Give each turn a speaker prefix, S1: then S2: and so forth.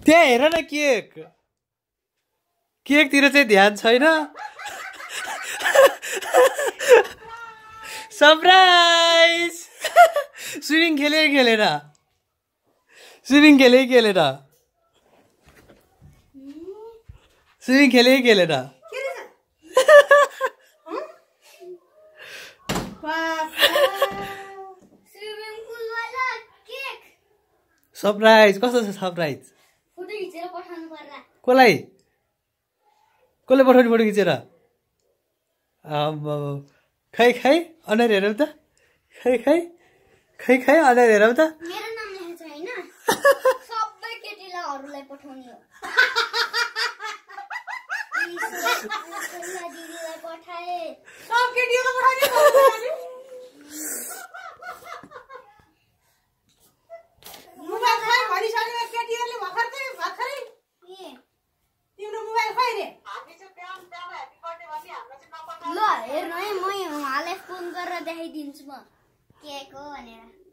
S1: त्यहाँ हेर न केक केकतिर चाहिँ ध्यान छैन सरप्राइज स्विमिङ खेलेर स्विमिङ खेलेर सरप्राइज कस्तो छ सरप्राइज
S2: फोटो खिचेर पठाउनु पर्ला
S1: कसले पठाउने फोटो खिचेर खै अनुहार हेरौँ त खै अनुहार हेरौँ त
S2: मेरो नाम लेखेको छ हैन सबै केटीलाई पठाउने हो दिदीलाई पठाए सब केटीलाई पठाउने मोबाइल खै भनिसक्यो केटीहरुले भर्खरै तिम्रो मोबाइल खै रे हामी चाहिँ प्याम ह्यापी बर्थडे भन्ने हाम्रो चाहिँ नपठाउ ल हेर्नु है म उहाँलाई फोन गरेर देखाइदिन्छु म के को भनेर